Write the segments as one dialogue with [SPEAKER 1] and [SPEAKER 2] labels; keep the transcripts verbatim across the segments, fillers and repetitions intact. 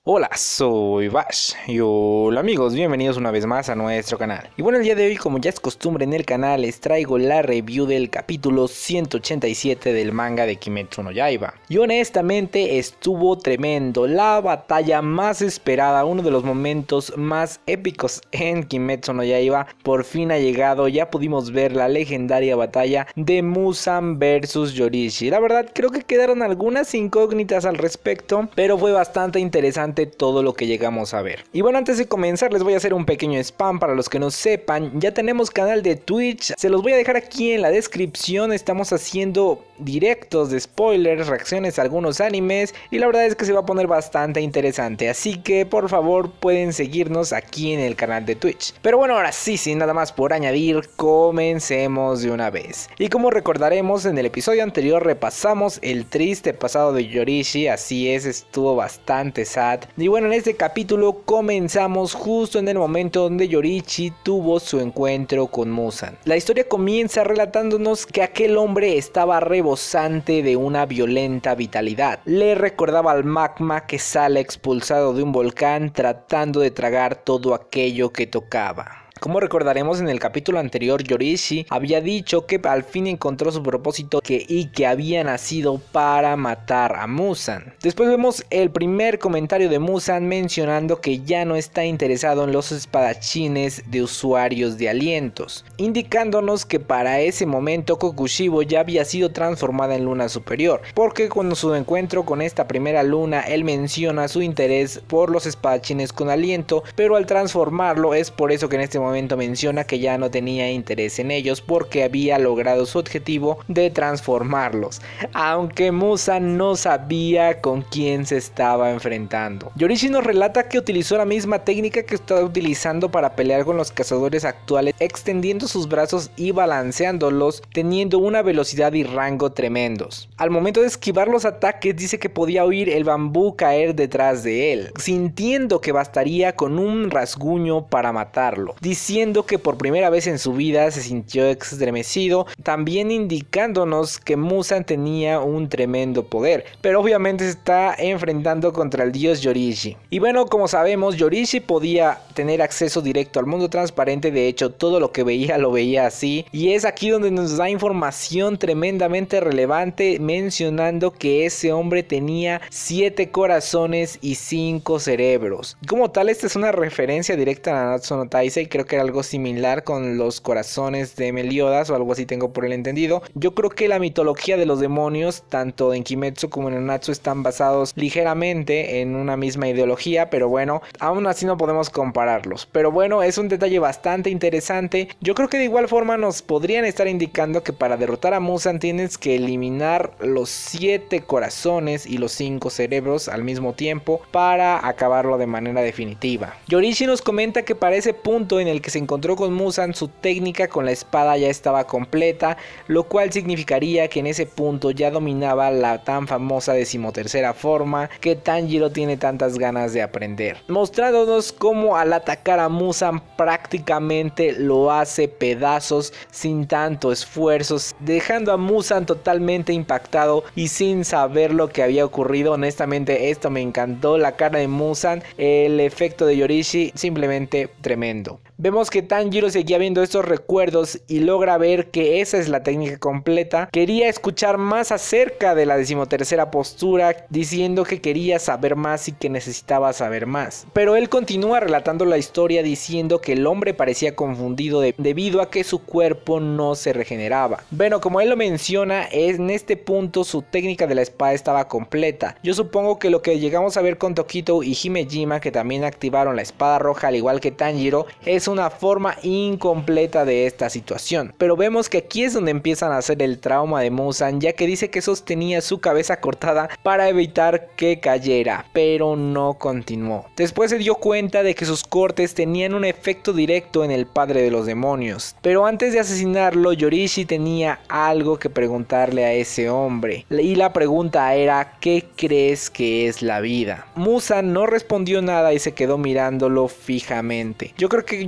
[SPEAKER 1] Hola, soy Bash y hola amigos, bienvenidos una vez más a nuestro canal. Y bueno, el día de hoy, como ya es costumbre en el canal, les traigo la review del capítulo ciento ochenta y siete del manga de Kimetsu no Yaiba. Y honestamente estuvo tremendo, la batalla más esperada, uno de los momentos más épicos en Kimetsu no Yaiba por fin ha llegado. Ya pudimos ver la legendaria batalla de Muzan versus Yorishi. La verdad creo que quedaron algunas incógnitas al respecto, pero fue bastante interesante todo lo que llegamos a ver. Y bueno, antes de comenzar les voy a hacer un pequeño spam para los que no sepan. Ya tenemos canal de Twitch, se los voy a dejar aquí en la descripción. Estamos haciendo directos de spoilers, reacciones a algunos animes y la verdad es que se va a poner bastante interesante, así que por favor pueden seguirnos aquí en el canal de Twitch. Pero bueno, ahora sí, sin nada más por añadir, comencemos de una vez. Y como recordaremos, en el episodio anterior repasamos el triste pasado de Yorishi, así es, estuvo bastante sad. Y bueno, en este capítulo comenzamos justo en el momento donde Yorishi tuvo su encuentro con Muzan. La historia comienza relatándonos que aquel hombre estaba rebosante de una violenta vitalidad. Le recordaba al magma que sale expulsado de un volcán tratando de tragar todo aquello que tocaba. Como recordaremos, en el capítulo anterior Yorishi había dicho que al fin encontró su propósito que, y que había nacido para matar a Muzan. Después vemos el primer comentario de Muzan mencionando que ya no está interesado en los espadachines de usuarios de alientos, indicándonos que para ese momento Kokushibo ya había sido transformada en luna superior, porque cuando su encuentro con esta primera luna él menciona su interés por los espadachines con aliento, pero al transformarlo es por eso que en este momento momento menciona que ya no tenía interés en ellos porque había logrado su objetivo de transformarlos, aunque Muzan no sabía con quién se estaba enfrentando. Yorishi nos relata que utilizó la misma técnica que estaba utilizando para pelear con los cazadores actuales, extendiendo sus brazos y balanceándolos, teniendo una velocidad y rango tremendos. Al momento de esquivar los ataques dice que podía oír el bambú caer detrás de él, sintiendo que bastaría con un rasguño para matarlo, diciendo que por primera vez en su vida se sintió estremecido, también indicándonos que Muzan tenía un tremendo poder, pero obviamente se está enfrentando contra el dios Yorishi. Y bueno, como sabemos, Yorishi podía tener acceso directo al mundo transparente, de hecho todo lo que veía lo veía así, y es aquí donde nos da información tremendamente relevante mencionando que ese hombre tenía siete corazones y cinco cerebros. Como tal, esta es una referencia directa a Nanatsu no Taizai, creo que era algo similar con los corazones de Meliodas o algo así, tengo por el entendido. Yo creo que la mitología de los demonios, tanto en Kimetsu como en Nanatsu, están basados ligeramente en una misma ideología, pero bueno, aún así no podemos compararlos. Pero bueno, es un detalle bastante interesante. Yo creo que de igual forma nos podrían estar indicando que para derrotar a Muzan tienes que eliminar los siete corazones y los cinco cerebros al mismo tiempo para acabarlo de manera definitiva. Yorishi nos comenta que para ese punto en el que se encontró con Muzan, su técnica con la espada ya estaba completa, lo cual significaría que en ese punto ya dominaba la tan famosa decimotercera forma que Tanjiro tiene tantas ganas de aprender, mostrándonos cómo al atacar a Muzan prácticamente lo hace pedazos sin tanto esfuerzo, dejando a Muzan totalmente impactado y sin saber lo que había ocurrido. Honestamente esto me encantó, la cara de Muzan, el efecto de Yorishi, simplemente tremendo. Vemos que Tanjiro seguía viendo estos recuerdos y logra ver que esa es la técnica completa. Quería escuchar más acerca de la decimotercera postura, diciendo que quería saber más y que necesitaba saber más. Pero él continúa relatando la historia diciendo que el hombre parecía confundido de, debido a que su cuerpo no se regeneraba. Bueno, como él lo menciona, en este punto su técnica de la espada estaba completa. Yo supongo que lo que llegamos a ver con Tokito y Himejima, que también activaron la espada roja al igual que Tanjiro, es una forma incompleta de esta situación. Pero vemos que aquí es donde empiezan a hacer el trauma de Muzan, ya que dice que sostenía su cabeza cortada para evitar que cayera, pero no continuó. Después se dio cuenta de que sus cortes tenían un efecto directo en el padre de los demonios, pero antes de asesinarlo Yorishi tenía algo que preguntarle a ese hombre, y la pregunta era: ¿qué crees que es la vida? Muzan no respondió nada y se quedó mirándolo fijamente. Yo creo que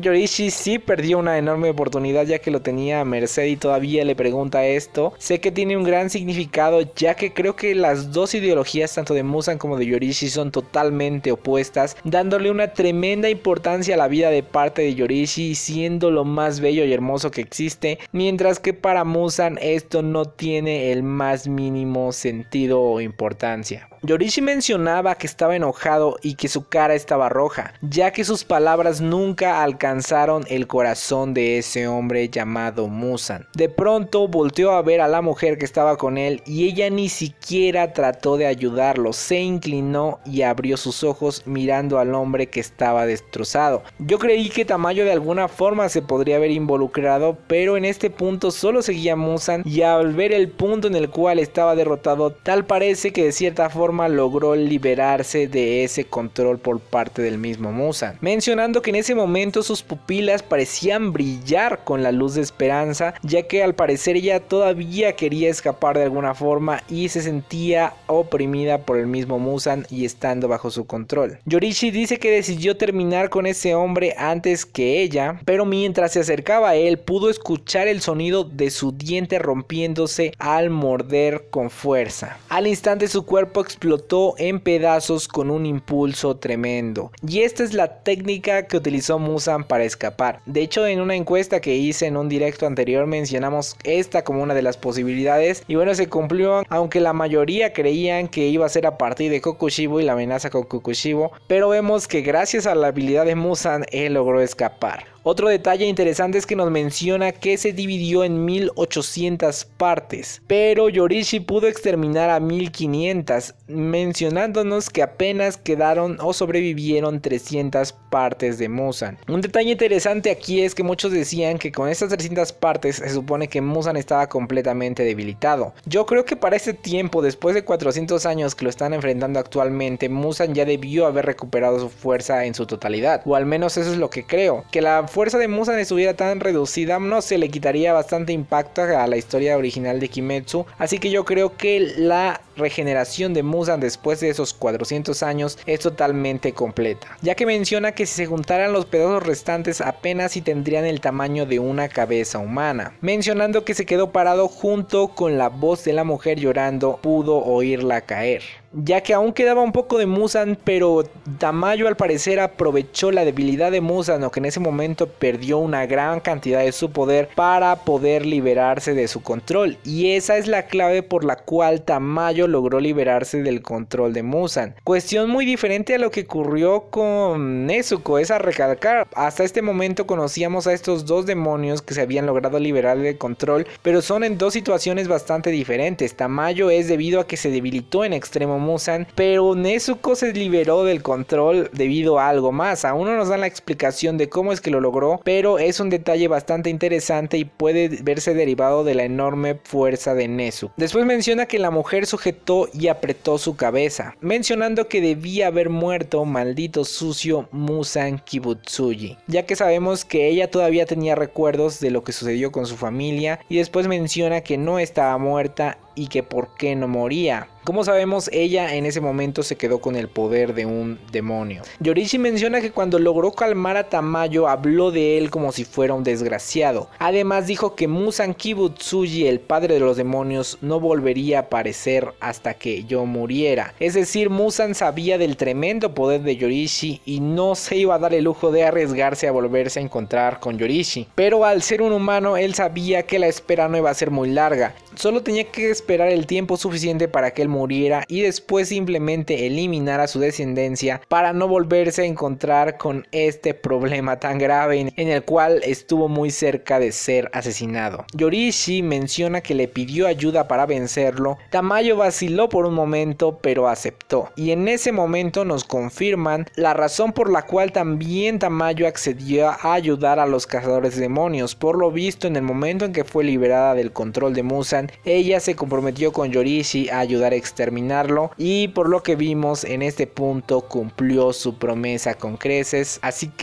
[SPEAKER 1] Yorishi sí perdió una enorme oportunidad ya que lo tenía a merced y todavía le pregunta esto. Sé que tiene un gran significado ya que creo que las dos ideologías tanto de Muzan como de Yorishi son totalmente opuestas, dándole una tremenda importancia a la vida de parte de Yorishi siendo lo más bello y hermoso que existe, mientras que para Muzan esto no tiene el más mínimo sentido o importancia. Yorishi mencionaba que estaba enojado y que su cara estaba roja, ya que sus palabras nunca alcanzaron el corazón de ese hombre llamado Muzan. De pronto volteó a ver a la mujer que estaba con él y ella ni siquiera trató de ayudarlo, se inclinó y abrió sus ojos mirando al hombre que estaba destrozado. Yo creí que Tamayo de alguna forma se podría haber involucrado, pero en este punto solo seguía a Muzan y al ver el punto en el cual estaba derrotado, tal parece que de cierta forma logró liberarse de ese control por parte del mismo Muzan, mencionando que en ese momento sus pupilas parecían brillar con la luz de esperanza, ya que al parecer ella todavía quería escapar de alguna forma y se sentía oprimida por el mismo Muzan y estando bajo su control. Yorishi dice que decidió terminar con ese hombre antes que ella, pero mientras se acercaba a él pudo escuchar el sonido de su diente rompiéndose al morder con fuerza. Al instante su cuerpo explotó en pedazos con un impulso tremendo, y esta es la técnica que utilizó Muzan para escapar. De hecho, en una encuesta que hice en un directo anterior mencionamos esta como una de las posibilidades y bueno, se cumplió, aunque la mayoría creían que iba a ser a partir de Kokushibo y la amenaza con Kokushibo, pero vemos que gracias a la habilidad de Muzan él logró escapar. Otro detalle interesante es que nos menciona que se dividió en mil ochocientas partes, pero Yorishi pudo exterminar a mil quinientas, mencionándonos que apenas quedaron o sobrevivieron trescientas partes de Muzan. Un detalle interesante aquí es que muchos decían que con estas trescientas partes se supone que Muzan estaba completamente debilitado. Yo creo que para este tiempo, después de cuatrocientos años que lo están enfrentando actualmente, Muzan ya debió haber recuperado su fuerza en su totalidad, o al menos eso es lo que creo. Que la fuerza de Muzan estuviera tan reducida, no se le quitaría bastante impacto a la historia original de Kimetsu, así que yo creo que la regeneración de Muzan después de esos cuatrocientos años es totalmente completa, ya que menciona que si se juntaran los pedazos restantes apenas si tendrían el tamaño de una cabeza humana, mencionando que se quedó parado junto con la voz de la mujer llorando, pudo oírla caer. Ya que aún quedaba un poco de Muzan, pero Tamayo al parecer aprovechó la debilidad de Muzan, o que en ese momento perdió una gran cantidad de su poder para poder liberarse de su control, y esa es la clave por la cual Tamayo logró liberarse del control de Muzan. Cuestión muy diferente a lo que ocurrió con Nezuko, es a recalcar. Hasta este momento conocíamos a estos dos demonios que se habían logrado liberar del control, pero son en dos situaciones bastante diferentes. Tamayo es debido a que se debilitó en extremo Muzan, pero Nezuko se liberó del control debido a algo más. Aún no nos dan la explicación de cómo es que lo logró, pero es un detalle bastante interesante y puede verse derivado de la enorme fuerza de Nezuko. Después menciona que la mujer sujetó y apretó su cabeza, mencionando que debía haber muerto maldito sucio Muzan Kibutsuji, ya que sabemos que ella todavía tenía recuerdos de lo que sucedió con su familia, y después menciona que no estaba muerta y que por qué no moría. Como sabemos, ella en ese momento se quedó con el poder de un demonio. Yorishi menciona que cuando logró calmar a Tamayo habló de él como si fuera un desgraciado. Además dijo que Muzan Kibutsuji, el padre de los demonios, no volvería a aparecer hasta que yo muriera. Es decir, Muzan sabía del tremendo poder de Yorishi y no se iba a dar el lujo de arriesgarse a volverse a encontrar con Yorishi. Pero al ser un humano, él sabía que la espera no iba a ser muy larga. Solo tenía que esperar el tiempo suficiente para que él muriera y después simplemente eliminar a su descendencia para no volverse a encontrar con este problema tan grave en el cual estuvo muy cerca de ser asesinado. Yorishi menciona que le pidió ayuda para vencerlo. Tamayo vaciló por un momento, pero aceptó, y en ese momento nos confirman la razón por la cual también Tamayo accedió a ayudar a los cazadores de demonios. Por lo visto, en el momento en que fue liberada del control de Muzan, ella se comprometió con Yorishi a ayudar a exterminarlo, y por lo que vimos en este punto cumplió su promesa con creces, así que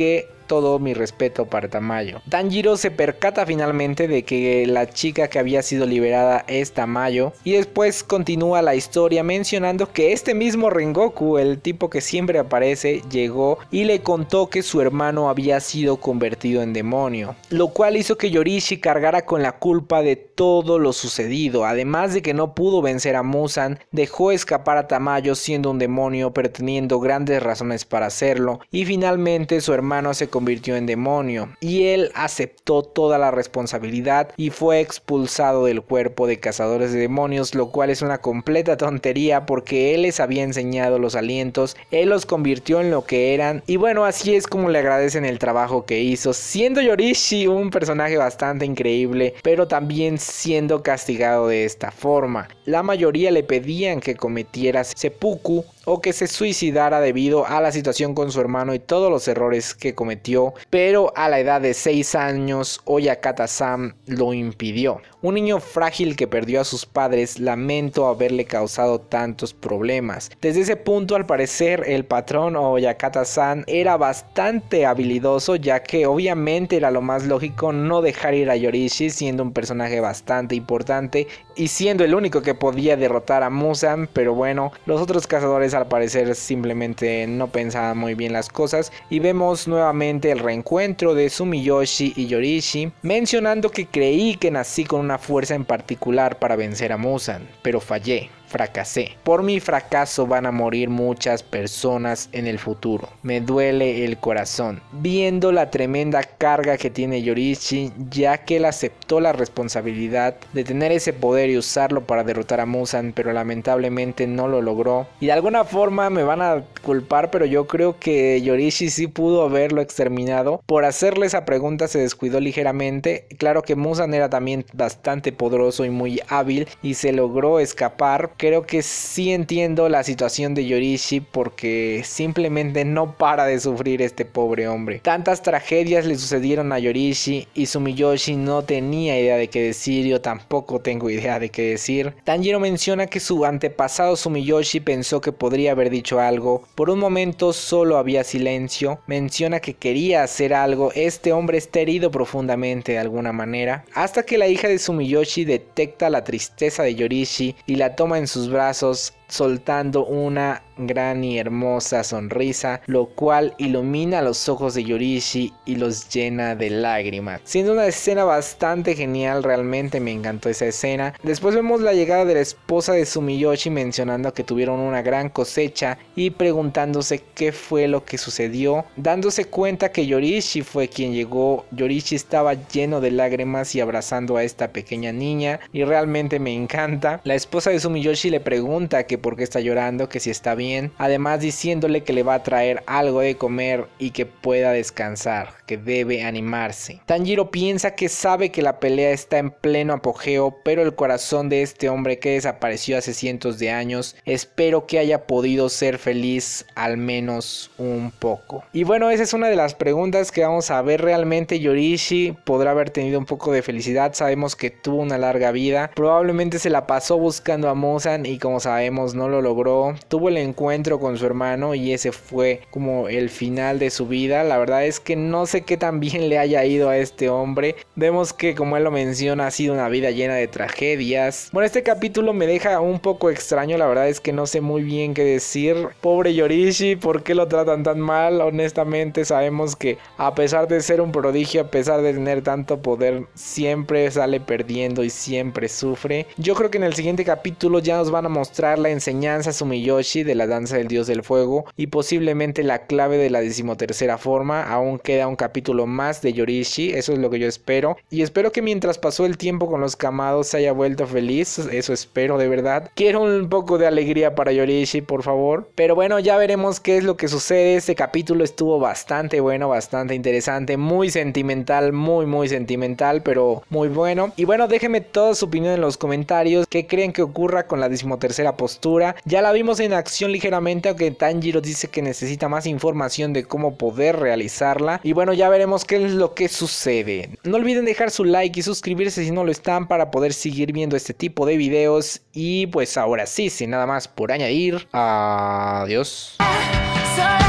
[SPEAKER 1] todo mi respeto para Tamayo. Tanjiro se percata finalmente de que la chica que había sido liberada es Tamayo y después continúa la historia mencionando que este mismo Rengoku, el tipo que siempre aparece, llegó y le contó que su hermano había sido convertido en demonio, lo cual hizo que Yorishi cargara con la culpa de todo lo sucedido. Además de que no pudo vencer a Muzan, dejó escapar a Tamayo siendo un demonio pero teniendo grandes razones para hacerlo, y finalmente su hermano se convirtió en demonio y él aceptó toda la responsabilidad y fue expulsado del cuerpo de cazadores de demonios, lo cual es una completa tontería porque él les había enseñado los alientos, él los convirtió en lo que eran, y bueno, así es como le agradecen el trabajo que hizo, siendo Yorishi un personaje bastante increíble, pero también siendo castigado de esta forma. La mayoría le pedían que cometiera seppuku o que se suicidara debido a la situación con su hermano y todos los errores que cometió, pero a la edad de seis años Oyakata-san lo impidió. Un niño frágil que perdió a sus padres, lamento haberle causado tantos problemas. Desde ese punto, al parecer, el patrón Oyakata-san era bastante habilidoso, ya que obviamente era lo más lógico no dejar ir a Yorishi, siendo un personaje bastante importante y siendo el único que podía derrotar a Muzan, pero bueno, los otros cazadores al parecer simplemente no pensaban muy bien las cosas, y vemos nuevamente el reencuentro de Sumiyoshi y Yorishi, mencionando que creí que nací con una fuerza en particular para vencer a Muzan, pero fallé. Fracasé. Por mi fracaso van a morir muchas personas en el futuro. Me duele el corazón viendo la tremenda carga que tiene Yorishi, ya que él aceptó la responsabilidad de tener ese poder y usarlo para derrotar a Muzan, pero lamentablemente no lo logró. Y de alguna forma me van a culpar, pero yo creo que Yorishi sí pudo haberlo exterminado. Por hacerle esa pregunta se descuidó ligeramente. Claro que Muzan era también bastante poderoso y muy hábil y se logró escapar. Creo que sí entiendo la situación de Yorishi porque simplemente no para de sufrir este pobre hombre. Tantas tragedias le sucedieron a Yorishi y Sumiyoshi no tenía idea de qué decir, yo tampoco tengo idea de qué decir. Tanjiro menciona que su antepasado Sumiyoshi pensó que podría haber dicho algo, por un momento solo había silencio. Menciona que quería hacer algo, este hombre está herido profundamente de alguna manera, hasta que la hija de Sumiyoshi detecta la tristeza de Yorishi y la toma en sus brazos, soltando una gran y hermosa sonrisa, lo cual ilumina los ojos de Yorishi y los llena de lágrimas, siendo una escena bastante genial. Realmente me encantó esa escena. Después vemos la llegada de la esposa de Sumiyoshi, mencionando que tuvieron una gran cosecha y preguntándose qué fue lo que sucedió, dándose cuenta que Yorishi fue quien llegó. Yorishi estaba lleno de lágrimas y abrazando a esta pequeña niña, y realmente me encanta. La esposa de Sumiyoshi le pregunta que por qué está llorando, que si está bien, además diciéndole que le va a traer algo de comer y que pueda descansar, que debe animarse. Tanjiro piensa que sabe que la pelea está en pleno apogeo, pero el corazón de este hombre que desapareció hace cientos de años, espero que haya podido ser feliz al menos un poco. Y bueno, esa es una de las preguntas que vamos a ver. Realmente Yorishi podrá haber tenido un poco de felicidad, sabemos que tuvo una larga vida, probablemente se la pasó buscando a Muzan y como sabemos no lo logró, tuvo el encuentro con su hermano y ese fue como el final de su vida. La verdad es que no sé qué tan bien le haya ido a este hombre, vemos que como él lo menciona ha sido una vida llena de tragedias. Bueno, este capítulo me deja un poco extraño, la verdad es que no sé muy bien qué decir. Pobre Yorishi, ¿por qué lo tratan tan mal? Honestamente sabemos que a pesar de ser un prodigio, a pesar de tener tanto poder, siempre sale perdiendo y siempre sufre. Yo creo que en el siguiente capítulo ya nos van a mostrar la enseñanza Sumiyoshi de la danza del dios del fuego y posiblemente la clave de la decimotercera forma. Aún queda un capítulo más de Yorishi, eso es lo que yo espero, y espero que mientras pasó el tiempo con los Kamados se haya vuelto feliz, eso espero de verdad. Quiero un poco de alegría para Yorishi, por favor, pero bueno, ya veremos qué es lo que sucede. Este capítulo estuvo bastante bueno, bastante interesante, muy sentimental, muy muy sentimental, pero muy bueno. Y bueno, déjenme toda su opinión en los comentarios, qué creen que ocurra con la decimotercera postura. Ya la vimos en acción ligeramente, aunque Tanjiro dice que necesita más información de cómo poder realizarla, y bueno, ya veremos qué es lo que sucede. No olviden dejar su like y suscribirse si no lo están para poder seguir viendo este tipo de videos. Y pues ahora sí, sin nada más por añadir, adiós.